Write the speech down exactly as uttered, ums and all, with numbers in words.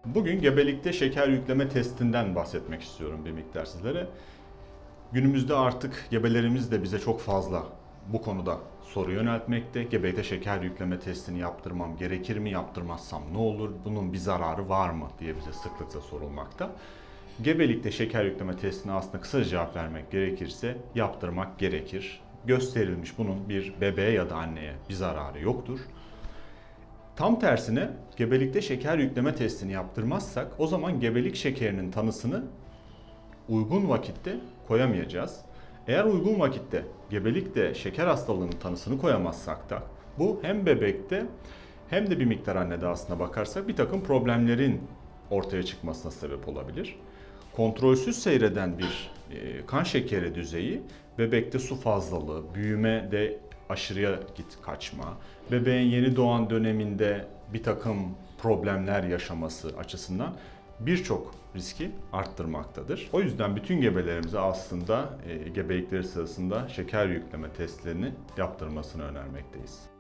Bugün gebelikte şeker yükleme testinden bahsetmek istiyorum bir miktar sizlere. Günümüzde artık gebelerimiz de bize çok fazla bu konuda soru yöneltmekte. Gebelikte şeker yükleme testini yaptırmam gerekir mi, yaptırmazsam ne olur, bunun bir zararı var mı diye bize sıklıkla sorulmakta. Gebelikte şeker yükleme testine aslında kısaca cevap vermek gerekirse yaptırmak gerekir. Gösterilmiş bunun bir bebeğe ya da anneye bir zararı yoktur. Tam tersine gebelikte şeker yükleme testini yaptırmazsak o zaman gebelik şekerinin tanısını uygun vakitte koyamayacağız. Eğer uygun vakitte gebelikte şeker hastalığının tanısını koyamazsak da bu hem bebekte hem de bir miktar annede aslına bakarsak bir takım problemlerin ortaya çıkmasına sebep olabilir. Kontrolsüz seyreden bir kan şekeri düzeyi bebekte su fazlalığı, büyüme de aşırıya git kaçma, bebeğin yeni doğan döneminde bir takım problemler yaşaması açısından birçok riski arttırmaktadır. O yüzden bütün gebelerimize aslında e, gebelikleri sırasında şeker yükleme testlerini yaptırmasını önermekteyiz.